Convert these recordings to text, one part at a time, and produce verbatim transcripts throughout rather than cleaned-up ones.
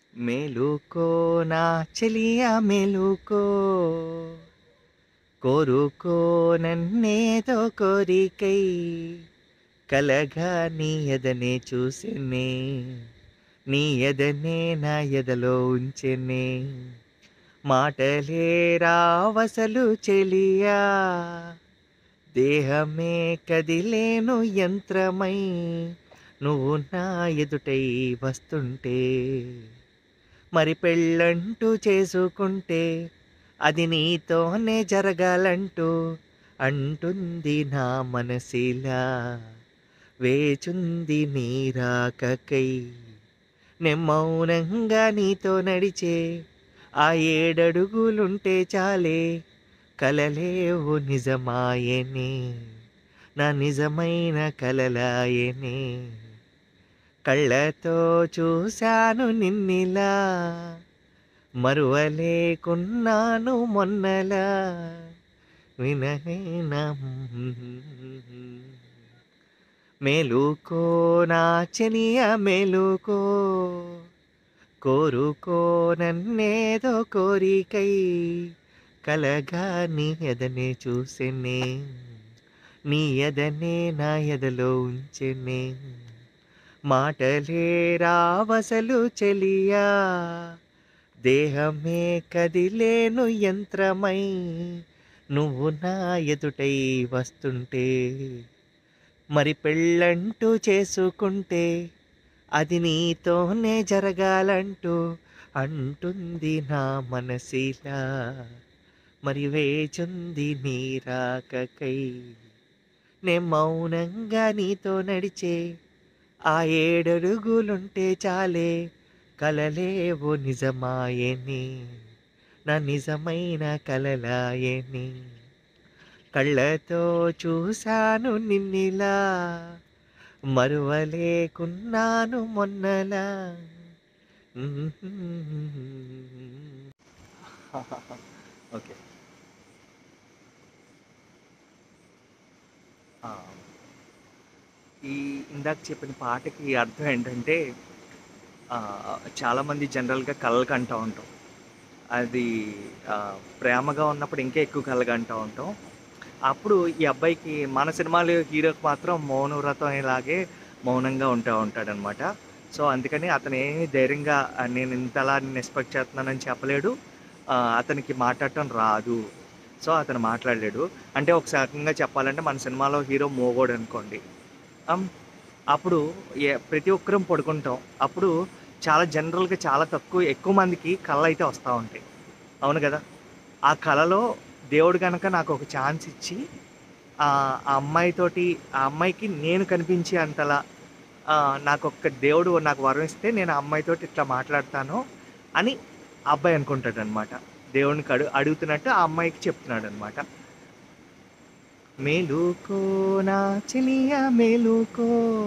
మేలుకో నా చెలియా మేలుకో, కోరుకో నన్నేదో కోరికై, కలగా నీ ఎదనే చూసెనే, నీ ఎదనే నా ఎదలో ఉంచెనే, మాటలే రావసలు చెలియా, దేహమే కదిలేను యంత్రమై, నువ్వు నా ఎదుటై వస్తుంటే, మరి పెళ్ళంటూ చేసుకుంటే అది నీతోనే జరగాలంటూ అంటుంది నా మనసిలా, వేచుంది నీ రాకకై, నే మౌనంగా నీతో నడిచే ఆ ఏడడుగులుంటే చాలే, కలలేవు నిజమాయనే, నా నిజమైన కలలాయనే, కళ్ళతో చూశాను నిన్నిలా, మరువలేకున్నాను మొన్నలా, వినహేనా మేలుకో నా చెలియా మేలుకో, కోరుకో నన్నేదో కోరికై, కలగా నీ ఎదనే చూసెనే, నీ ఎదనే నా ఎదలో ఉంచెనే, మాటలే రావసలు చెలియా, దేహమే కదిలేను యంత్రమై, నువ్వు నా ఎదుటై వస్తుంటే, మరి పెళ్ళంటూ చేసుకుంటే అది నీతోనే జరగాలంటూ అంటుంది నా మనసిలా, మరి వేచుంది నీ రాకకై, నే మౌనంగా నీతో నడిచే ఆ ఏడడుగులుంటే చాలే, కలలేవో నిజమాయని, నా నిజమైన కలలాయని, కళ్ళతో చూశాను నిన్నిలా, మరువలేకున్నాను మొన్నలా. ఓకే. ఈ ఇందాక చెప్పిన పాటకి అర్థం ఏంటంటే, చాలామంది జనరల్గా కలలు కంటూ ఉంటాం. అది ప్రేమగా ఉన్నప్పుడు ఇంకా ఎక్కువ కలగా అంటూ ఉంటాం. అప్పుడు ఈ అబ్బాయికి మన సినిమాలో హీరోకి మాత్రం మౌనవ్రతం ఇలాగే మౌనంగా ఉంటూ ఉంటాడనమాట. సో అందుకని అతను ఏమీ ధైర్యంగా నేను ఇంతలా నేను ఎక్స్పెక్ట్ చేస్తున్నానని చెప్పలేడు, అతనికి మాట్లాడటం రాదు. సో అతను మాట్లాడలేడు. అంటే ఒక రకంగా చెప్పాలంటే మన సినిమాలో హీరో మోగోడు అనుకోండి, అప్పుడు ప్రతి ఒక్కరం పడుకుంటాం. అప్పుడు చాలా జనరల్గా చాలా తక్కువ ఎక్కువ మందికి కళలు అయితే వస్తూ ఉంటాయి, అవును కదా. ఆ కళలో దేవుడు కనుక నాకు ఒక ఛాన్స్ ఇచ్చి ఆ అమ్మాయితోటి ఆ అమ్మాయికి నేను కనిపించే అంతలా నాకు ఒక్క దేవుడు నాకు వరం ఇస్తే నేను ఆ అమ్మాయితోటి ఇట్లా మాట్లాడతాను అని ఆ అబ్బాయి అనుకుంటాడు అనమాట. దేవుడికి అడు అడుగుతున్నట్టు ఆ అమ్మాయికి చెప్తున్నాడు అనమాట. మేలుకో నా చెలియా మేలుకో,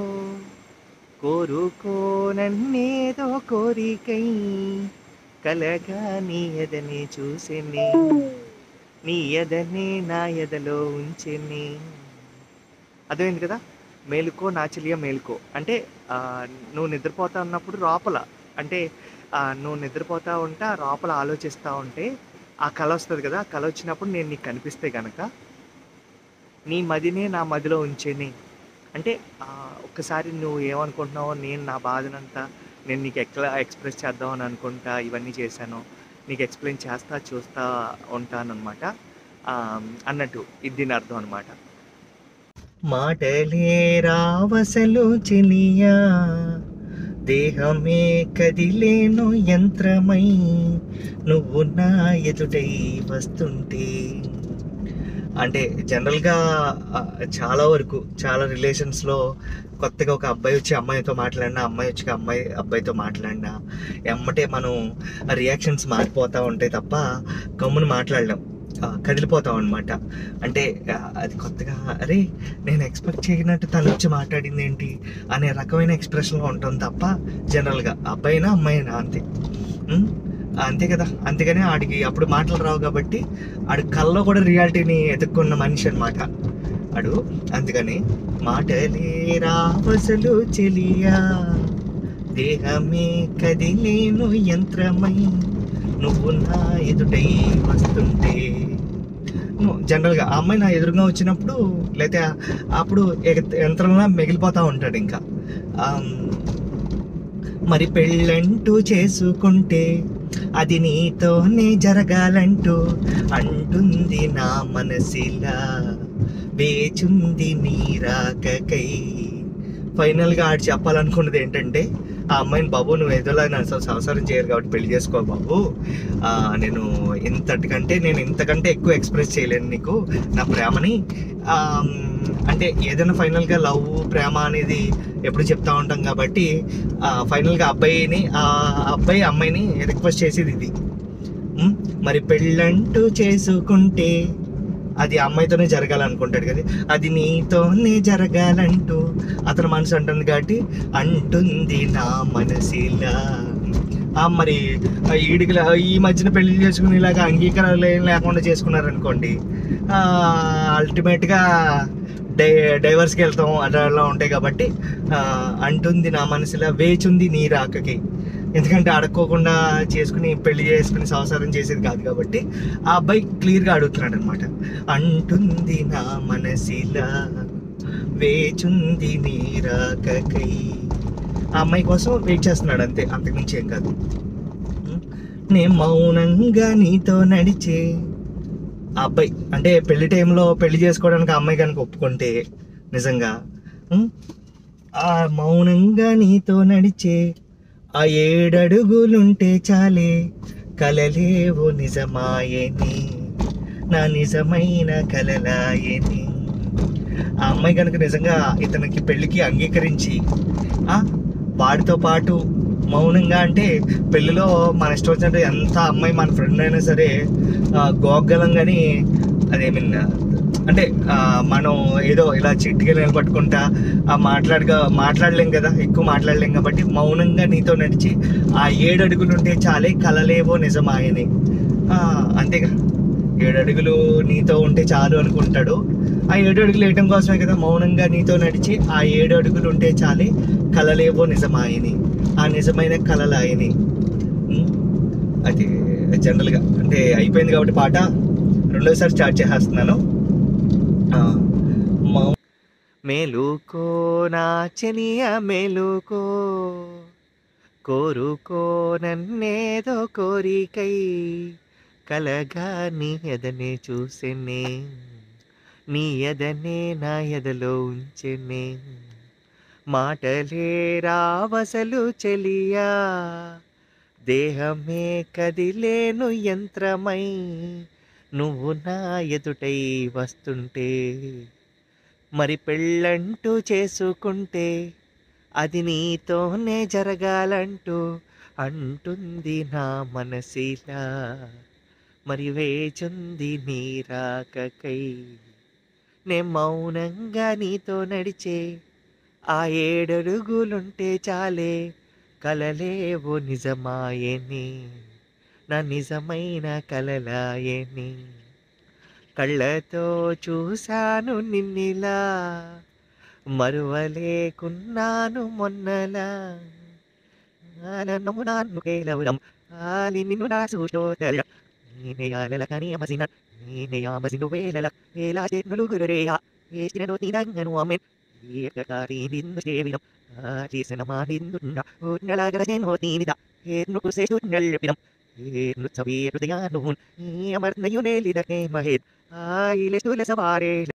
కోరుకో నన్నేదో కోరికై, కలగా నీ ఎదనే చూసెనే, నీ ఎదనే నా ఎదలో ఉంచెనే. అర్థమైంది కదా. మేలుకో నా చెలియా మేలుకో అంటే నువ్వు నిద్రపోతా ఉన్నప్పుడు లోపల, అంటే నువ్వు నిద్రపోతూ ఉంటే ఆ లోపల ఆలోచిస్తూ ఉంటే ఆ కళ వస్తుంది కదా. ఆ కళ వచ్చినప్పుడు నేను నీకు కనిపిస్తే కనుక నీ మదినే నా మదిలో ఉంచేని. అంటే ఒక్కసారి నువ్వు ఏమనుకుంటున్నావో నేను నా బాధనంతా నేను నీకు ఎట్లా ఎక్స్ప్రెస్ చేద్దామని అనుకుంటా ఇవన్నీ చేశాను, నీకు ఎక్స్ప్లెయిన్ చేస్తా చూస్తూ ఉంటానన్నమాట అన్నట్టు ఇది దీని అర్థం అనమాట. మాటలే రావసలు చెలియా, దేహమే కదిలేను యంత్రమై, నువ్వు నా ఎదుటై వస్తుంటే. అంటే జనరల్గా చాలా వరకు చాలా రిలేషన్స్లో కొత్తగా ఒక అబ్బాయి వచ్చి అమ్మాయితో మాట్లాడినా, అమ్మాయి వచ్చి అమ్మాయి అబ్బాయితో మాట్లాడినా ఎమ్మటే మనం రియాక్షన్స్ మారిపోతూ ఉంటాయి తప్ప గమ్మున మాట్లాడలేం, కదిలిపోతాం అనమాట. అంటే అది కొత్తగా అరే నేను ఎక్స్పెక్ట్ చేయనట్టు తను వచ్చి మాట్లాడింది ఏంటి అనే రకమైన ఎక్స్ప్రెషన్లో ఉంటాం తప్ప జనరల్గా అబ్బాయినా అమ్మాయినా అంతే అంతే కదా. అందుకనే ఆడికి అప్పుడు మాటలు రావు కాబట్టి ఆడి కల్లో కూడా రియాలిటీని ఎదుర్కొన్న మనిషి అనమాట ఆడు. అందుకని మాటలే రావసలు చెలియా, దేహమే కదిలేను యంత్రమై నువ్వు నా ఎదుటై వస్తుంటే. జనరల్గా ఆ అమ్మాయి నా ఎదురుగా వచ్చినప్పుడు లేకపోతే అప్పుడు ఎగ- యంత్రంలా మిగిలిపోతూ ఉంటాడు ఇంకా. ఆమ్, మరి పెళ్ళంటూ చేసుకుంటే అది నీతోనే జరగాలంటూ అంటుంది నా మనసిలా వేచుంది నీ రాకకై. ఫైనల్గా ఆడు చెప్పాలనుకున్నది ఏంటంటే, ఆ అమ్మాయిని, బాబు నువ్వు ఏదోలా నా అసలు సంసారం చేయరు కాబట్టి పెళ్లి చేసుకో బాబు, ఆ, నేను ఇంతటికంటే నేను ఇంతకంటే ఎక్కువ ఎక్స్ప్రెస్ చేయలేను నీకు నా ప్రేమని. ఆ, అంటే ఏదైనా ఫైనల్గా లవ్ ప్రేమ అనేది ఎప్పుడు చెప్తా ఉంటాం కాబట్టి ఆ, ఫైనల్గా అబ్బాయిని ఆ అబ్బాయి అమ్మాయిని రిక్వెస్ట్ చేసేది ఇది. ఉమ్, మరి పెళ్ళంటూ చేసుకుంటే అది అమ్మాయితోనే జరగాలనుకుంటాడు కదా, అది నీతోనే జరగాలంటూ అతని మనసు అంటుంది కాబట్టి అంటుంది నా మనసిలా. ఆ, మరి ఈడికి ఈ మధ్యన పెళ్లి చేసుకుని ఇలాగా అంగీకారాలు ఏం లేకుండా చేసుకున్నారనుకోండి, అల్టిమేట్గా డై డైవర్స్కి వెళ్తాం అలా ఉంటాయి కాబట్టి ఆ, అంటుంది నా మనసులా వేచుంది నీ రాకకి. ఎందుకంటే అడక్కోకుండా చేసుకుని పెళ్లి చేసుకుని సంసారం చేసేది కాదు కాబట్టి ఆ అబ్బాయి క్లియర్గా అడుగుతున్నాడు అనమాట. అంటుంది నా మనసిలా వేచుంది నీ రాకకై. ఆ అమ్మాయి కోసం వెయిట్ చేస్తున్నాడు అంతే, అంతకుమించి ఏం కాదు. నేను మౌనంగా నీతో నడిచే ఆ అబ్బాయి అంటే పెళ్లి టైంలో పెళ్లి చేసుకోవడానికి ఆ అమ్మాయి కనుక ఒప్పుకుంటే నిజంగా ఉం? ఆ మౌనంగా నీతో నడిచే ఆ ఏడడుగులుంటే చాలే కలలేవో నిజమాయని నా నిజమైన కలలాయని. ఆ అమ్మాయి కనుక నిజంగా ఇతనికి పెళ్లికి అంగీకరించి ఆ వాడితో పాటు మౌనంగా, అంటే పెళ్ళిలో మన ఇష్టం వచ్చినట్టు ఎంత అమ్మాయి మన ఫ్రెండ్ అయినా సరే గోగ్గలం కానీ అదే మీన్ అంటే ఆ, మనం ఏదో ఇలా చిట్టిగా నిలబట్టుకుంటా ఆ మాట్లాడగా మాట్లాడలేం కదా, ఎక్కువ మాట్లాడలేం కాబట్టి మౌనంగా నీతో నడిచి ఆ ఏడు అడుగులు ఉంటే చాలే కలలేవో నిజమాయని. ఆ, అంతేగా, ఏడు అడుగులు నీతో ఉంటే చాలు అనుకుంటాడు. ఆ ఏడు అడుగులు వేయటం కోసమే కదా మౌనంగా నీతో నడిచి ఆ ఏడు అడుగులు ఉంటే చాలే కలలేవో నిజమాయని, ఆ నిజమైన కలలాయని. ఉం? అది జనరల్గా అంటే అయిపోయింది కాబట్టి పాట రెండోసారి స్టార్ట్ చేసేస్తున్నాను. ఆ, మౌ- మేలుకో నా చెనియ మేలుకో, కోరుకో నన్నేదో కోరికై, కలగా నీ ఎదనే చూసెనే, నీ ఎదనే నా ఎదలో ఉంచెనే, మాటలే రావసలు చెలియా, దేహమే కదిలేను యంత్రమై నువ్వు నా ఎదుటై వస్తుంటే, మరి పెళ్ళంటూ చేసుకుంటే అది నీతోనే జరగాలంటూ అంటుంది నా మనసిలా మరి వేచుంది నీ రాకకై. నే మౌనంగా నీతో నడిచే ఆ ఏడడుగులుంటే చాలే కలలేవో నిజమాయని నా నిజమైన కలలాయని. కళ్ళతో చూశాను నిన్నిలా మరువలేకున్నాను మొన్నలా, నన్ను నాన్ను కేలవడం ఆలి నిన్ను నా చూచోతల నేనేయాలల కని అమసిన నేనేయామసిను వేలల వేలా చేతులు గురురేయ వేసినను తినంగను అమెన్ ఏకకారి నిన్ను చేవిడం ఆ చేసిన మా నిన్నున్న ఉన్నలాగర జనో తీనిద ఏను కుసేసు నెల్పిడం ఏను సవే హృదయాను ఈ అమర్నయునేలిదకే మహేద్ ఆయిలె సులసవారే